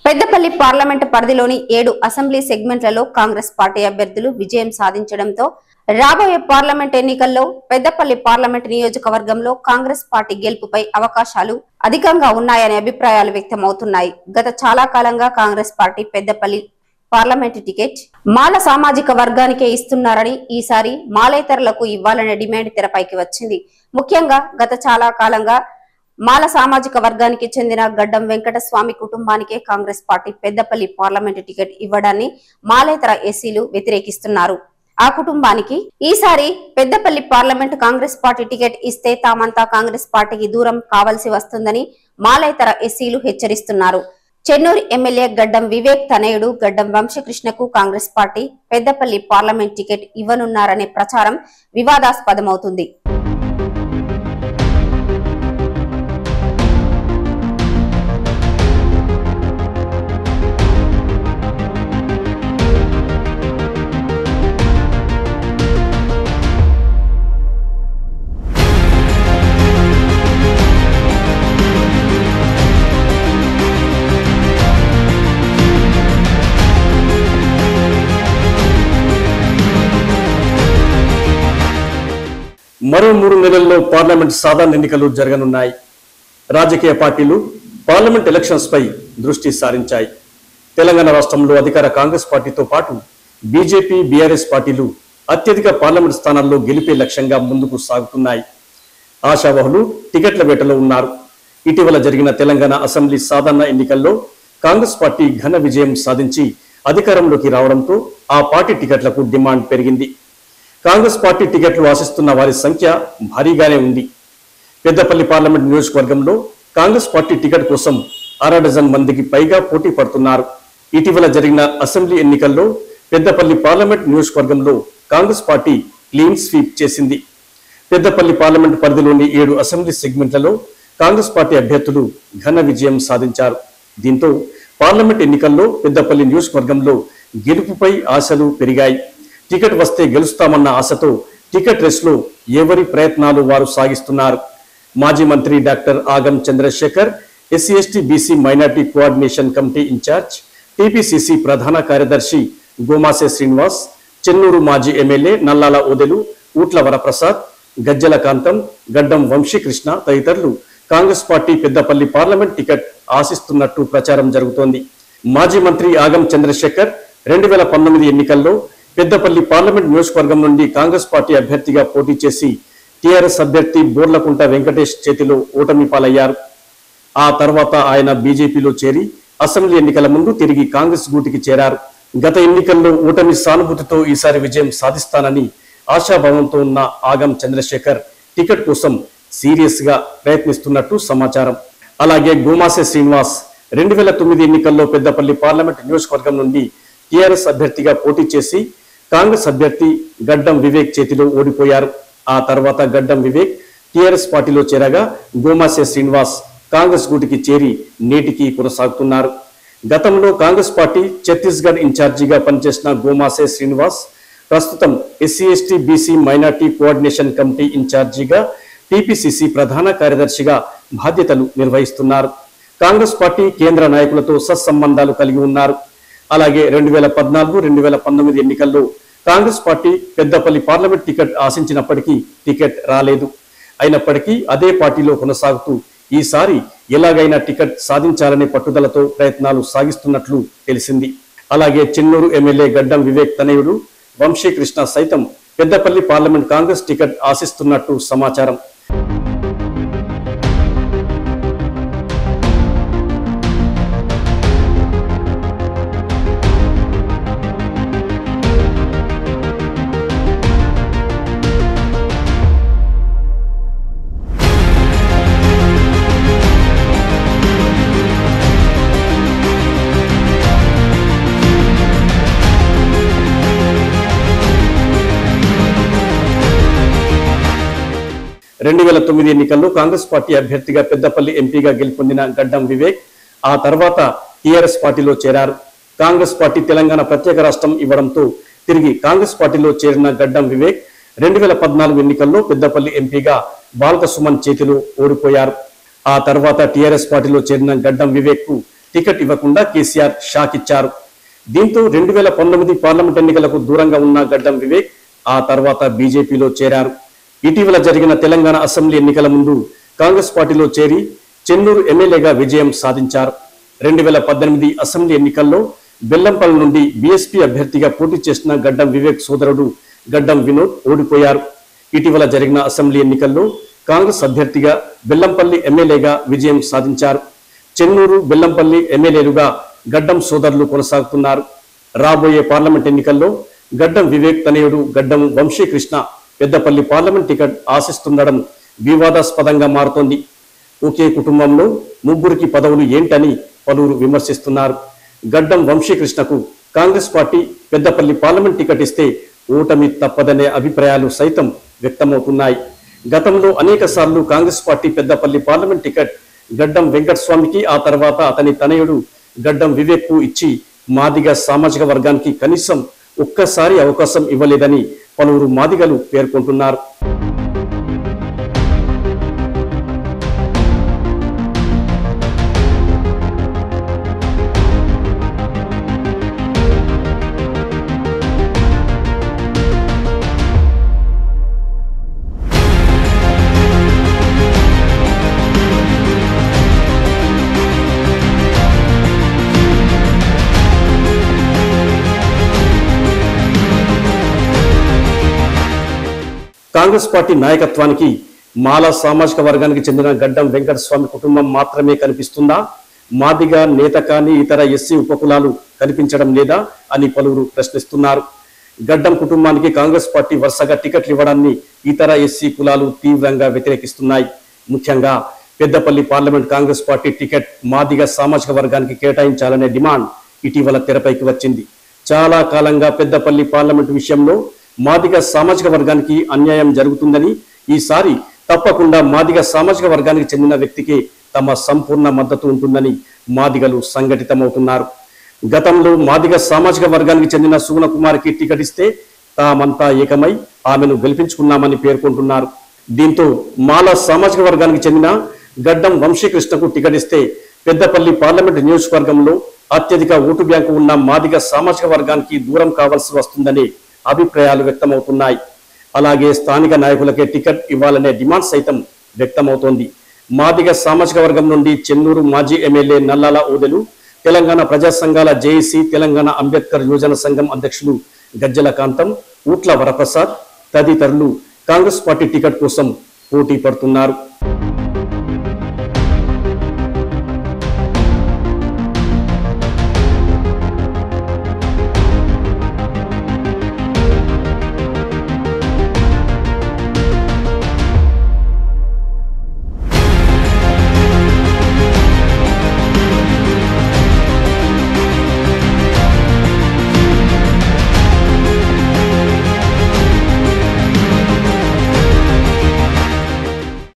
Peddapalli parliament పరిధిలోని 7 assembly సెగ్మెంట్లలో Congress party అభ్యర్థులు విజయం సాధించడంతో రాబోయే పార్లమెంట్ ఎన్నికల్లో పెద్దపల్లి పార్లమెంట్ నియోజకవర్గంలో కాంగ్రెస్ పార్టీ గెలుపుపై అవకాశాలు అధికంగా ఉన్నాయనే అభిప్రాయాలు వ్యక్తమవుతున్నాయి. గత చాలా కాలంగా Congress party Peddapalli parliament ticket Mala సామాజిక వర్గానికే ఇస్తున్నారని ఈసారి మాలేతరులకు ఇవ్వాలనే డిమాండ్ తెరపైకి వచ్చింది. ముఖ్యంగా గత చాలా కాలంగా మాల సామాజిక వర్గానికి చెందిన గడ్డం వెంకటస్వామి కుటుంబానికే Congress party Peddapalli parliament ticket ఇవ్వడాన్ని మాలేతర ఎస్సీలు వ్యతిరేకిస్తున్నారు. ఆ కుటుంబానికి ఈసారి Peddapalli parliament Congress party ticket ఇస్తే తామంతా కాంగ్రెస్ పార్టీకి దూరం కావాల్సి వస్తుందని మాలేతర ఎస్సీలు హెచ్చరిస్తున్నారు. చెన్నూరు ఎమ్మెల్యే గడ్డం వివేక్ తనయుడు గడ్డం వంశీకృష్ణకు Congress party Peddapalli parliament ticket ఇవ్వనున్నారనే ప్రచారం వివాదాస్పదమవుతుంది. మరో 3 నెలల్లో పార్లమెంట్ సాధారణ ఎన్నికలు జరగనున్నాయి. రాజకీయ పార్టీలు పార్లమెంట్ ఎలక్షన్స్ పై దృష్టి సారించాయి. తెలంగాణ రాష్ట్రంలో అధికార కాంగ్రెస్ పార్టీతో పాటు బీజేపీ, బీఆర్ఎస్ పార్టీలు అత్యధిక పార్లమెంట్ స్థానాల్లో గెలిపే లక్ష్యంగా ముందుకు సాగుతున్నాయి. ఆశావహులు టికెట్ల వేటలో ఉన్నారు. ఇటీవల జరిగిన తెలంగాణ అసెంబ్లీ సాధారణ ఎన్నికల్లో కాంగ్రెస్ పార్టీ ఘన విజయం సాధించి అధికారంలోకి రావడంతో ఆ పార్టీ టికెట్లకు డిమాండ్ పెరిగింది. కాంగ్రెస్ పార్టీ టికెట్లు ఆశిస్తున్న వారి సంఖ్య భారీగానే ఉంది. పెద్దపల్లి పార్లమెంట్ నియోజకవర్గంలో కాంగ్రెస్ పార్టీ టికెట్ కోసం 1/2 డజన్ మందికి పైగా పోటీ పడుతున్నారు. ఇటీవల జరిగిన అసెంబ్లీ ఎన్నికల్లో పెద్దపల్లి పార్లమెంట్ నియోజకవర్గంలో కాంగ్రెస్ పార్టీ క్లీన్ స్వీప్ చేసింది. పెద్దపల్లి పార్లమెంట్ పరిధిలోని 7 అసెంబ్లీ సెగ్మెంట్లలో కాంగ్రెస్ పార్టీ అభ్యర్థులు ఘన విజయం సాధించారు. దీంతో పార్లమెంట్ ఎన్నికల్లో పెద్దపల్లి నియోజకవర్గంలో గెలుపుపై ఆశలు పెరిగాయి. టికెట్ వస్తే గెలుస్తామన్న ఆశతో టికెట్ రేస్లో ఎవరి ప్రయత్నాలు వారు సాగిస్తున్నారు. మాజీ మంత్రి doctor Agam Chandrashekar, SC ST BC minority coordination committee incharge, TPCC ప్రధాన కార్యదర్శి గోమాసే శ్రీనివాస్, చెన్నూరు మాజీ ఎమ్మెల్యే నల్లాల ఓదెలు, ఊట్ల వరప్రసాద్, గజ్జల కాంతం, గడ్డం వంశీకృష్ణ తదితరులు Congress party Peddapalli parliament ticket ఆశిస్తున్నట్టు ప్రచారం జరుగుతోంది. మాజీ మంత్రి ఆగం చంద్రశేఖర్ 2019 ఎన్నికల్లో పెద్దపల్లి పార్లమెంట్ నియోజకవర్గం నుండి కాంగ్రెస్ పార్టీ అభ్యర్థిగా పోటీ చేసి టీఆర్ఎస్ అభ్యర్థి బోర్లకుంట వెంకటేష్ చేతిలో ఓటమి పాలయ్యారు. ఆ తర్వాత ఆయన బీజేపీలో చేరి అసెంబ్లీ ఎన్నికల ముందు తిరిగి కాంగ్రెస్ గూటికి చేరారు. గత ఎన్నికల్లో ఓటమి సానుభూతితో ఈసారి విజయం సాధిస్తానని ఆశాభావంతో ఉన్న ఆగం చంద్రశేఖర్ టికెట్ కోసం సీరియస్ గా ప్రయత్నిస్తున్నట్టు సమాచారం. అలాగే గోమాసే శ్రీనివాస్ 2009 ఎన్నికల్లో పెద్దపల్లి పార్లమెంట్ నియోజకవర్గం నుండి టీఆర్ఎస్ అభ్యర్థిగా పోటీ చేసి కాంగ్రెస్ అభ్యర్థి గడ్డం వివేక్ చేతిలో ఓడిపోయారు. ఆ తర్వాత గడ్డం వివేక్ టీఆర్ఎస్ పార్టీలో చేరగా గోమాసే శ్రీనివాస్ కాంగ్రెస్ గూటికి చేరి నేటికి కొనసాగుతున్నారు. గతంలో కాంగ్రెస్ పార్టీ ఛత్తీస్గఢ్ ఇన్ఛార్జిగా పనిచేసిన గోమాసే శ్రీనివాస్ ప్రస్తుతం SC ST BC minority coordination committee ఇన్ఛార్జిగా, టీపీసీసీ ప్రధాన కార్యదర్శిగా బాధ్యతలు నిర్వహిస్తున్నారు. కాంగ్రెస్ పార్టీ కేంద్ర నాయకులతో సత్సంబంధాలు కలిగి ఉన్నారు. అలాగే 2014, 2019 ఎన్నికల్లో Congress party Peddapalli parliament ticket ఆశించినప్పటికీ టికెట్ రాలేదు. అయినప్పటికీ అదే పార్టీలో కొనసాగుతూ ఈసారి ఎలాగైనా టికెట్ సాధించాలనే పట్టుదలతో ప్రయత్నాలు సాగిస్తున్నట్లు తెలిసింది. అలాగే చెన్నూరు ఎమ్మెల్యే గడ్డం వివేక్ తనయుడు వంశీకృష్ణ సైతం పెద్దపల్లి పార్లమెంట్ కాంగ్రెస్ టికెట్ ఆశిస్తున్నట్టు సమాచారం. రెండు 2009 ఎన్నికల్లో కాంగ్రెస్ పార్టీ అభ్యర్థిగా పెద్దపల్లి ఎంపీగా గెలుపొందిన గడ్డం వివేక్ ఆ తర్వాత టీఆర్ఎస్ పార్టీలో చేరారు. కాంగ్రెస్ పార్టీ తెలంగాణ ప్రత్యేక రాష్ట్రం ఇవ్వడంతో తిరిగి కాంగ్రెస్ పార్టీలో చేరిన గడ్డం వివేక్ 2014 ఎన్నికల్లో పెద్దపల్లి ఎంపీగా బాల్క సుమన్ చేతిలో ఓడిపోయారు. ఆ తర్వాత టీఆర్ఎస్ పార్టీలో చేరిన గడ్డం వివేక్ కు టికెట్ ఇవ్వకుండా కేసీఆర్ షాక్ ఇచ్చారు. దీంతో 2019 పార్లమెంట్ ఎన్నికలకు దూరంగా ఉన్న గడ్డం వివేక్ ఆ తర్వాత బీజేపీలో చేరారు. ఇటీవల జరిగిన తెలంగాణ అసెంబ్లీ ఎన్నికల ముందు కాంగ్రెస్ పార్టీలో చేరి చెన్నూరు ఎమ్మెల్యేగా విజయం సాధించారు. 2018 అసెంబ్లీ ఎన్నికల్లో బెల్లంపల్లి నుండి బీఎస్పీ అభ్యర్థిగా పోటీ చేసిన గడ్డం వివేక్ సోదరుడు గడ్డం వినోద్ ఓడిపోయారు. ఇటీవల జరిగిన అసెంబ్లీ ఎన్నికల్లో కాంగ్రెస్ అభ్యర్థిగా బెల్లంపల్లి ఎమ్మెల్యేగా విజయం సాధించారు. చెన్నూరు, బెల్లంపల్లి ఎమ్మెల్యేలుగా గడ్డం సోదరులు కొనసాగుతున్నారు. రాబోయే పార్లమెంట్ ఎన్నికల్లో గడ్డం వివేక్ తనయుడు గడ్డం వంశీకృష్ణ పెద్దపల్లి పార్లమెంట్ టికెట్ ఆశిస్తుండడం వివాదాస్పదంగా మారుతోంది. ఒకే కుటుంబంలో ముగ్గురికి పదవులు ఏంటని పలువురు విమర్శిస్తున్నారు. గడ్డం వంశీకృష్ణకు Congress party Peddapalli parliament ticket ఇస్తే ఓటమి తప్పదనే అభిప్రాయాలు సైతం వ్యక్తమవుతున్నాయి. గతంలో అనేక సార్లు Congress party Peddapalli parliament ticket Gaddam వెంకటస్వామికి, ఆ తర్వాత అతని తనయుడు గడ్డం వివేక్ కు ఇచ్చి మాదిగ సామాజిక వర్గానికి కనీసం ఒక్కసారి అవకాశం ఇవ్వలేదని పలువురు మాదిగలు పేర్కొంటున్నారు. కాంగ్రెస్ పార్టీ నాయకత్వానికి మాల సామాజిక వర్గానికి చెందిన గడ్డం వెంకటస్వామి కుటుంబం మాత్రమే కనిపిస్తుందా? మాదిగా నేత కానీ ఇతర ఎస్సీ ఉపకులాలు కనిపించడం లేదా అని పలువురు ప్రశ్నిస్తున్నారు. గడ్డం కుటుంబానికి కాంగ్రెస్ పార్టీ వరుసగా టికెట్లు ఇవ్వడాన్ని ఇతర ఎస్సీ కులాలు తీవ్రంగా వ్యతిరేకిస్తున్నాయి. ముఖ్యంగా Peddapalli parliament Congress party ticket Madiga సామాజిక వర్గానికి కేటాయించాలనే డిమాండ్ ఇటీవల తెరపైకి వచ్చింది. చాలా కాలంగా పెద్దపల్లి పార్లమెంట్ విషయంలో మాదిగ సామాజిక వర్గానికి అన్యాయం జరుగుతుందని, ఈసారి తప్పకుండా మాదిగ సామాజిక వర్గానికి చెందిన వ్యక్తికి తమ సంపూర్ణ మద్దతు ఉంటుందని మాదిగలు సంఘటితమవుతున్నారు. గతంలో మాదిగ సామాజిక వర్గానికి చెందిన సుగుణకుమారికి టికెట్ ఇస్తే తామంతా ఏకమై ఆమెను గెలిపించుకున్నామని పేర్కొంటున్నారు. దీంతో మాల సామాజిక వర్గానికి చెందిన గడ్డం వంశీకృష్ణకు టికెట్ ఇస్తే పెద్దపల్లి పార్లమెంట్ నియోజకవర్గంలో అత్యధిక ఓటు బ్యాంకు ఉన్న మాదిగ సామాజిక వర్గానికి దూరం కావాల్సి వస్తుందని అభిప్రాయాలు వ్యక్తమవుతున్నాయి. అలాగే స్థానిక నాయకులకే టికెట్ ఇవ్వాలనే డిమాండ్ సైతం వ్యక్తమవుతోంది. మాదిగ సామాజిక వర్గం నుండి చెన్నూరు మాజీ ఎమ్మెల్యే నల్లాల ఓదెలు, తెలంగాణ ప్రజా సంఘాల జేఏసీ, తెలంగాణ అంబేద్కర్ యువజన సంఘం అధ్యక్షులు గజ్జల కాంతం, ఊట్ల వరప్రసాద్ తదితరులు కాంగ్రెస్ పార్టీ టికెట్ కోసం పోటీ పడుతున్నారు.